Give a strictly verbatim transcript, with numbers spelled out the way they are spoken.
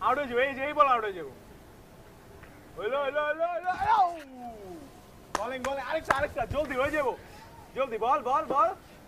Out হয়ে যাবে, এই যে এই বল আউট হয়ে যাবো। হইলো হইলো হইলো হইলো, বলিং বলিং, আরেকটা আরেকটা, জলদি হয়ে যাবো, জলদি বল বল বল।